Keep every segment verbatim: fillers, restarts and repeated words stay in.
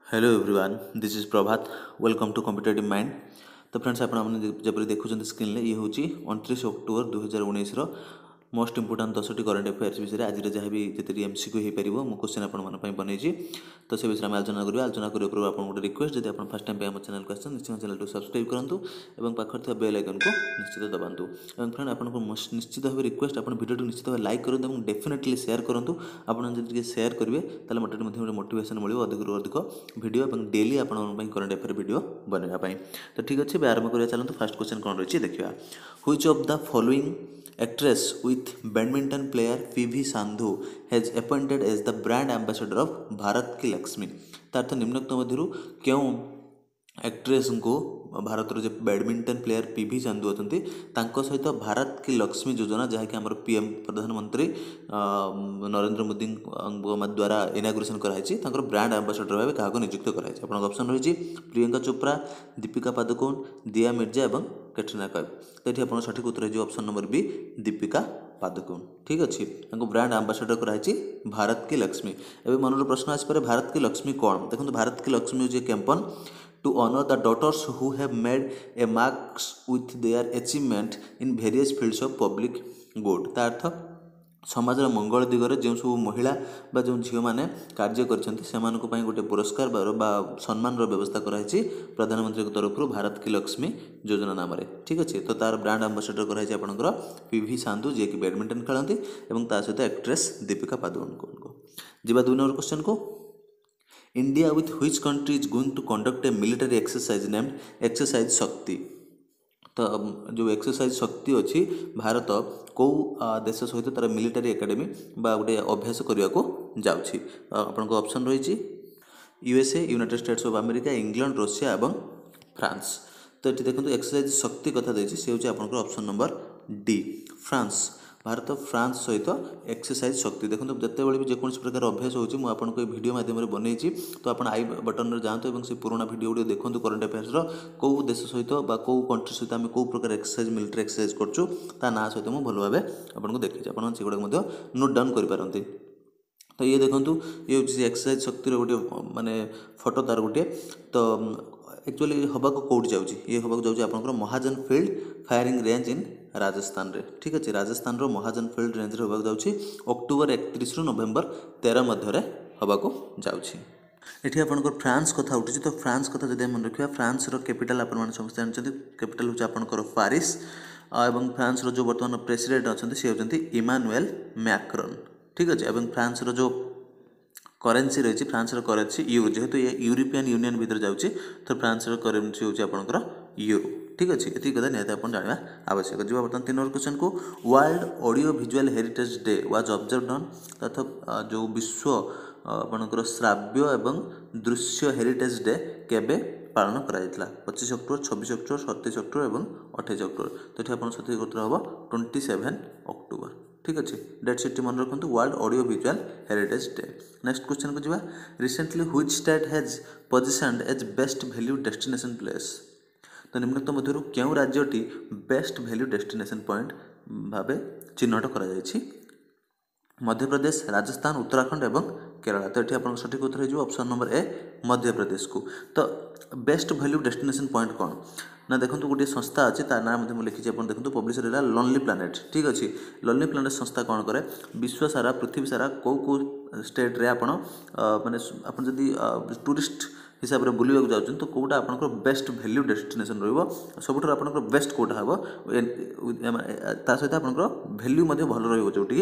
Hello everyone, this is Prabhat. Welcome to competitive mind. तो friends, आप जब देखुं स्क्रीन ये हूँ उनतीस अक्टोबर दुई हजार उन्नीस मोस्ट इंपोर्टां दसटी करंट अफेयर्स विषय आज जहाँ भी जितनी एमसीक्यू हो पार मु क्वेश्चन आपंपाई बनई तो से विषय में आलोचना करेंगे। आलोचना करने पूर्व आपको गोटे रिक्वेस्ट, जब आप फर्स्ट टाइम आम चैनल को आसान निश्चित चैनल को सब्सक्राइब करूँ और पाखे बेल आइकन को निश्चित दबातु। फ्रेंड, आपको निश्चित भाव रिक्वेस्ट आप वीडियो निश्चित भाव लाइक करूँ और डेफिनेटली शेयर करूँ। आपड़ी शेयर करेंगे तो मतलब मोटिवेशन मिले अधिक अधिक वीडियो और डेली आप करंट अफेयर वीडियो बनवाई। तो ठीक अच्छे, आरंभ करिए। चलते फर्स्ट क्वेश्चन कौन रही देखा। Which of the following actress with badminton player P V Sandhu has appointed as the brand ambassador of Bharat की लक्ष्मी। तार्थ निम्नोक्त मध्यरु क्यों एक्ट्रेस को भारत जो बैडमिंटन प्लेयर पीवी साधु अच्छा सहित भारत की लक्ष्मी योजना जहाँकि आम पीएम प्रधानमंत्री नरेंद्र मोदी द्वारा इनागुरेसन कराई ब्रांड आंबासाडर भाव क्या नियुक्त कराई। आप ऑप्शन रही प्रियंका चोप्रा, दीपिका पादुकोण, दिया मिर्जा और कैटरीना कैफ। तो ये आप सठिक उत्तर है option number B, Deepika Padukone. ठीक अच्छे, ब्रांड आंबासाडर कराई भारत की लक्ष्मी। एवं मनर प्रश्न आसपे भारत की लक्ष्मी कौन। देखो, भारत की लक्ष्मी हूँ कैंपन to honor the daughters who have made a marks with their achievement in various fields of public good। ता अर्थ समाज मंगल दिगरे जो सब महिला बा जो झील मैंने कार्य कर गोटे पुरस्कार बा सम्मान व्यवस्था कराई प्रधानमंत्री तरफ भारत की लक्ष्मी योजना नाम। ठीक अच्छे, तो तार ब्रांड आंबासाडर कराई आपंकर पीवी साधु जी की बैडमिंटन खेलती और सहित एक्ट्रेस दीपिका पादुकोण को। जी दुई नंबर क्वेश्चन को। India with which country is going to conduct a military exercise named exercise शक्ति। तो जो एक्सरसाइज शक्ति अच्छी भारत कौ देश सहित तार मिलिटारी एकेडमी बा गोटे अभ्यास करने को जाऊँगी। आपन को ऑप्शन रही USA, United States of America, England, Russia और फ्रांस। तो ये देखो एक्सरसाइज शक्ति कथा देती सी हूँ आपंकर ऑप्शन नंबर डी, फ्रांस। भारत फ्रांस सहित एक्सरसाइज शक्ति। देखो, जिते भी जेकोसी प्रकार अभ्यास होची मु आपनको वीडियो माध्यम बनई तो आप आई बटन में जातु और से पुराना वीडियो गुड़िक देखो करंट अफेयर्स कौ देश सहित कौ कंट्री सहित आम कौ प्रकार एक्सरसाइज मिलिटारी एक्सरसाइज करूँ ता ना सहित मुझे भल भाव आपको देखी आपड़ा नोट डाउन करपारती। तो ये देखो, ये हूँ एक्सरसाइज शक्ति गोटे माने फोटो तार गोटे। तो एक्चुअली हवा को कौट जाऊँगी, ये हवा जाऊँगी आपंकर Mahajan field firing range in Rajasthan रे। ठीक अच्छे, राजस्थान रो महाजन फील्ड रेंज हवा जाऊँगी अक्टोबर एकतीस रु नवेम्बर तेरह मध्य हवा को जाऊँगी। ये आपंकर फ्रांस कथा उठी। तो फ्रांस कथा जब मन रखा, फ्रांस रो कैपिटल आप समस्त जानते, कैपिटल हूँ आपंकर पारिस और फ्रांस रो जो बर्तमान प्रेसिडेंट अच्छा सी होती इमानुएल मैक्रोन। ठीक अच्छे, और फ्रांस रो जो करेन्सी रही फ्रांस करेन्सी यूरो, जेहेतु ये यूरोपियन यूनियन भीतर जाऊँगी तो फ्रांस करेन्सी हूँ आपंकर यूरो। ठीक अच्छे, ये कथा निहत आप जाना आवश्यक। जी बर्तमान तीन नंबर क्वेश्चन को। World audio visual heritage day was observed on. तथा जो विश्व आपंकर श्राव्य एवं दृश्य हेरिटेज डे केबे पालन कराइला। पच्चीस अक्टोबर, छब्बीस अक्टोबर, सतैश अक्टोबर और अठाईस अक्टोबर। तो ये आप सठिक उत्तर हम ट्वेंटी सेवेन अक्टोबर। ठीक अच्छे, डेट सीट मन रखु world audio visual heritage day. Next question को जावा। Recently which state has positioned as best value destination place. तो निम्नोक्त मध्यरु क्यों राज्यटी बेस्ट वैल्यू डेस्टिनेशन पॉइंट भाव चिन्हट करा जायछि। मध्य प्रदेश, राजस्थान, उत्तराखंड एवं केरला। तो ये आप सठिक उत्तर हो option number A, Madhya Pradesh को। तो बेस्ट वैल्यू डेस्टिनेशन पॉइंट कौन ना देखो, गोटे संस्था अच्छी तार ना लिखी आप देखो, पब्लिशर है लोनली प्लानेट। ठीक अच्छे, लोनली प्लानेट संस्था कौन करे, विश्व सारा पृथ्वी सारा कौ कौ स्टेट रे आपण माने आप जदि टूरिस्ट हिसाब से बुलवाक जाऊँ तो कौटा आपंकर बेस्ट वैल्यू डेस्टिनेशन रबुठ आपंकर बेस्ट कौटा हम ता सहित आपंकर वैल्यू भल रोटी।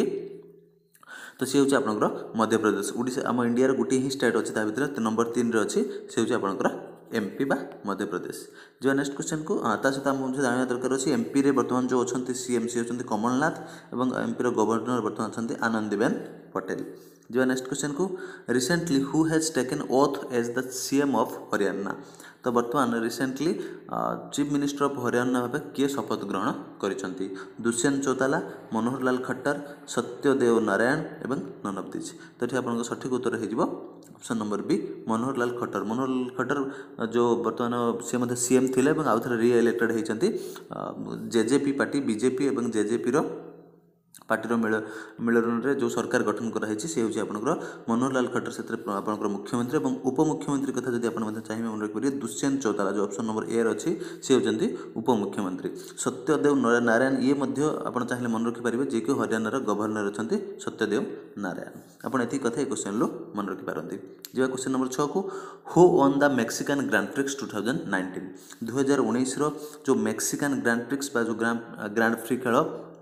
तो सी हूँ आपंकर मध्य प्रदेश। ओडिशा आम इंडिया गोटे ही स्टेट अच्छी भर नंबर तीन रे अच्छी सी हूँ आपंकर एमपी बा मध्य प्रदेश। जो नेक्स्ट क्वेश्चन को ता सहित आम मुझे जानना दरकार अच्छी एमपी रे बर्तमान जो अच्छा सीएम सी अच्छा कमलनाथ और एमपी गवर्नर बर्तमान अच्छा आनंदीबेन पटेल। जो नेक्स्ट क्वेश्चन को। Recently who has taken oath as the CM of Haryana. तो बर्तमान recently chief minister of Haryana भाव किए शपथ ग्रहण करिसेंती। दुष्यंत चौताला, मनोहर लाल खट्टर, सत्यदेव नारायण एवं नन ऑफ दिस। तो ये आपको सठिक उत्तर हो option number B, Manohar Lal Khattar. Manohar Lal Khattar जो बर्तमान सी मध्य सीएम थे आउ थे रि इलेक्टेड होती जेजेपी पार्टी, बीजेपी और जेजेपी पार्टी मिल मिलन जो सरकार गठन कराई सी हूँ आपंकर मनोहर लाल खट्टर से आपंकर मुख्यमंत्री और उपमुख्यमंत्री कथा जब आप चाहिए मन रखिपारे दुष्यंत चौताला जो ऑप्शन नंबर ए अच्छी सी होती उपमुख्यमंत्री। सत्यदेव नारायण ये आप चाहिए मन रखिपारे जी कि हरियाणार गवर्नर अच्छा सत्यदेव नारायण। आप ये कथा ये क्वेश्चन रो मन रखिपारती। जी क्वेश्चन नंबर छः को who on the Mexican Grand Prix two thousand nineteen दुई हजार उन्नीस जो मेक्सिकान ग्रांड प्रिक्स जो ग्रांड प्रि खेल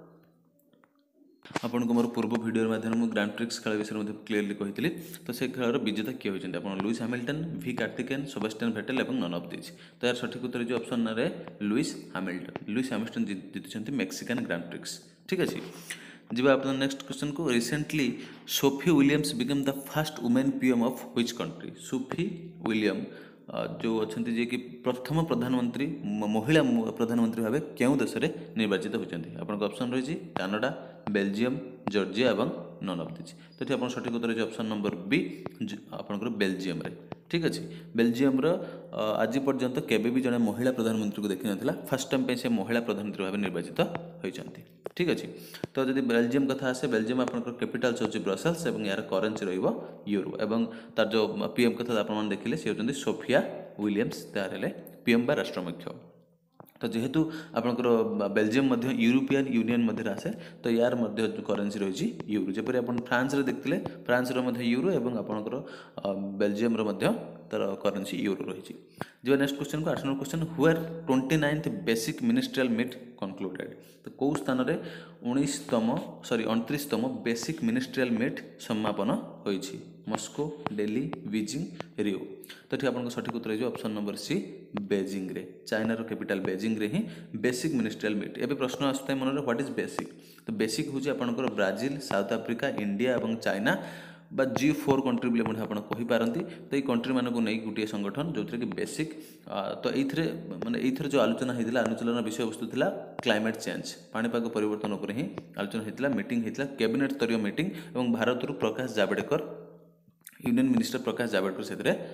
आपन को मोर पूर्व वीडियो माध्यम में ग्रांड प्रिक्स खेल विषय में क्लीयरली कही तो से खेल विजेता किए होती आप Lewis Hamilton V Karthikeyan Sebastian Vettel और नन ऑफ दिस। तो यार सठिक उत्तर जो ऑप्शन रे लुइस हैमिल्टन लुइस हैमिल्टन जीति मेक्सिकान ग्रांड प्रिक्स। ठीक अच्छे जी आप नेक्स्ट क्वेश्चन को recently Sophie Williams become the first women PM of which country. Sophie William जो अच्छा जी कि प्रथम प्रधानमंत्री महिला प्रधानमंत्री भाव क्यों देश में निर्वाचित होती आप ऑप्शन रही कनाडा बेल्जियम जॉर्जिया और नन ऑफ दिस। तो ये आप सठिक उत्तर जो ऑप्शन नंबर बी आपंकर बेल्जियम रे। ठीक अच्छे बेल्जियम आज पर्यंत केबे भी जड़े महिला प्रधानमंत्री को देखी ना फर्स्ट टाइम पे से महिला प्रधानमंत्री भाव निर्वाचित होती। ठीक अच्छे तो जब बेल्जियम कथा आसे बेल्जियम आपंकर कैपिटल होची ब्रसेल्स और यार करेन्सी यूरो एवं तार जो पीएम कथा आप देखिले सी होती सोफिया विलियम्स तार पीएम बा राष्ट्रमुख्य। तो जेहेतु आपंकर बेल्जियम मध्य यूरोपियन यूनियन मध्य आसे तो यार मध्य जो करेन्सी रही यूरो जपरी आप फ्रांस रे देखते फ्रांस यूरो और आपंकर बेल्जियम तार करेन्सी यूरो रही। जो नेक्स्ट क्वेश्चन को आठ नंबर क्वेश्चन हुएर twenty ninth BASIC ministerial meet concluded. तो कौ स्थान में उन्नीसतम सॉरी अणतीसतम बेसिक मिनिस्ट्रियल मीट समापन होइछि मस्को दिल्ली बीजिंग रियो। तो ठीक आपको सठिक उत्तर हो ऑप्शन नंबर सी बेजिंग रे चाइनार कैपिटल बेजिंग रे ही बेसिक मिनिस्ट्रियल मीट। एवं प्रश्न आसता है मन व्हाट इज बेसिक। तो बेसिक हूँ आपंकर ब्राजिल साउथ आफ्रिका इंडिया और चाइना बा जी फोर कंट्री बोले आपपारती। तो ये कंट्री मानक नहीं गोटे संगठन जो कि बेसिक तो ये माने ये जो आलोचना होता आलोचना विषय वस्तु था क्लाइमेट चेंज पाणीपाग परिवर्तन उपर ही आलोचना होता मीटिंग होता कैबिनेट स्तरीय मीटिंग और भारत प्रकाश जावड़ेकर यूनियन मिनिस्टर प्रकाश जावड़ेकर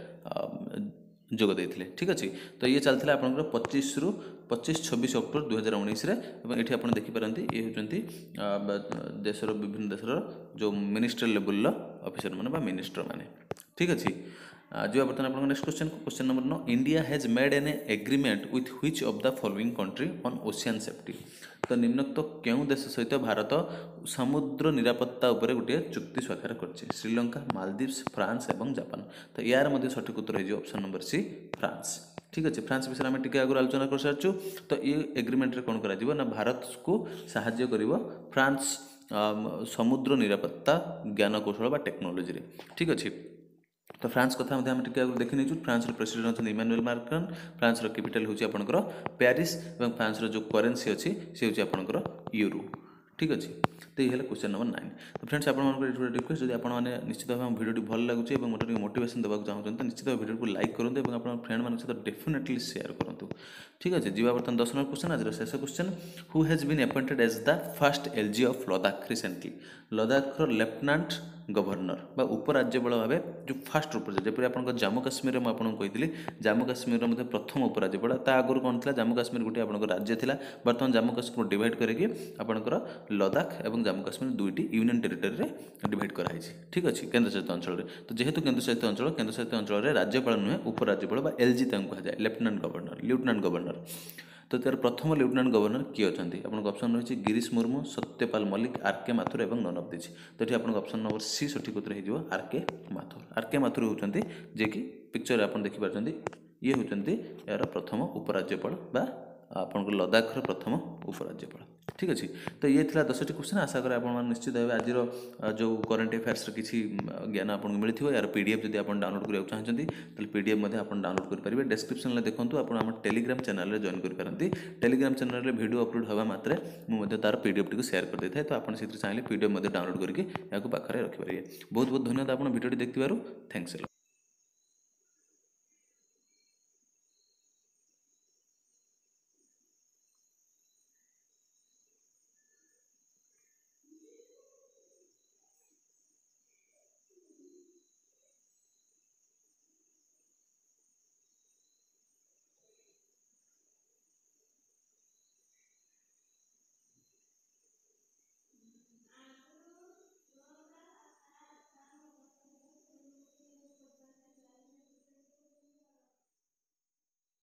से जोग देते। ठीक अच्छे तो ये चलता आपंकर पच्चीस रु पच्चीस छब्बीस अक्टोबर दुई हजार उन्नीस ये आप देखिपारती ये होती देशर विभिन्न देशर जो मिनिस्टर लेवल ऑफिसर माने मिनिस्टर माने। ठीक अच्छे जो बर्तमान आप नेक्स्ट क्वेश्चन क्वेश्चन नंबर नौ India has made an agreement with which of the following country on ocean safety. तो निम्नोक्त क्यों देश सहित भारत समुद्र निरापत्ता उपरे गोटे चुक्ति स्वाक्षर करछि श्रीलंका मालदीव्स फ्रांस और जापान। तो यार मध्य सठिक उत्तर हो ऑप्शन नंबर सी फ्रांस। ठीक अच्छे फ्रांस विषय में टी आगे आलोचना कर सारी। तो ये एग्रीमेंट रे कौन करा ना भारत को साहाय्य करिवो फ्रांस समुद्र निरापत्ता ज्ञान कौशल टेक्नोलोजी रे। ठीक अच्छे तो फ्रांस कथा आम टे देखी नहीं फ्रांस प्रेसिडेंट अच्छा इमानुएल माक्रोन फ्रांस कैपिटल हूँ आपंकर पेरिस और फ्रांस जो करेन्सी अच्छी सी हूँ आपंकर यूरो। ठीक अच्छे तो ये क्वेश्चन नंबर नाइन। तो फ्रेंड्स आप रिक्वेस्ट जब आपने निश्चित भाव भिडियो भल लगुच और मोटे मोटिवेशन देवाक चाहते तो निश्चित भाव भिडियो को लाइक करूँ और अपना फ्रेंड मान सहित डेफिनेटली शेयर करूँ। ठीक अच्छे जी बर्तमान दस नंबर क्वेश्चन आज शेष question who has been appointed as the first LG of Ladakh recently. Ladakh lieutenant governor बा उपराज्यपाल भाव जो फास्ट उपराज्य जपरी आप जम्मू काश्मीर में आपको कही जम्मू काश्मीर प्रथम उपराज्यपाल ता आगुरी कौन था जम्मू काश्मीर गोटे आप राज्य था बर्तमान जम्मू काश्मीर डिवाइड करके आपंकर लद्दाख और जम्मू काश्मीर दुईटी यूनियन टेरिटोरी में डिवाइड कराई। ठीक अच्छे केन्द्रशासित अंचल में तो जेहेतु केन्द्रशासित अंचल केन्द्रशासित अंचल में राज्यपाल नुहे उपराज्यपाल एलजी कहुए लेफ्टिनेंट गवर्नर लेफ्टिनेंट गवर्नर। तो तार प्रथम लेफ्टिनेंट गवर्नर किए अच्छा आपको ऑप्शन रही गिरीश मुर्मू सत्यपाल मल्लिक आरके माथुर और नन ऑफ दिस। तो ये आपको ऑप्शन नंबर सी सठिक उत्तर हो आरके माथुर। आरके माथुर होती जे कि पिक्चर आप देखिपार ये होती यार प्रथम उपराज्यपाल बा आपंकर लद्दाख प्रथम उपराज्यपाल। ठीक अच्छे तो ये था दस क्वेश्चन आशा करें आप निश्चित भाव आज जो करेन्ट अफेयर्स किसी ज्ञान आपको मिली यार पीडीएफ जब आप डाउनलोड करना चाहते तो पीडीएफ आप डाउनलोड करेंगे डिस्क्रिप्शन में देखो आप टेलीग्राम चैनल में जॉइन करपारती टेलीग्राम चैनल में वीडियो अपलोड होगा मात्रे मुझे तार पीडीएफ टी शेयर कर देता है। तो आप चाहिए पीडीएफ डाउनलोड करके पाखे रखिपारे। बहुत बहुत धन्यवाद आप वीडियो देखते थैंक्स।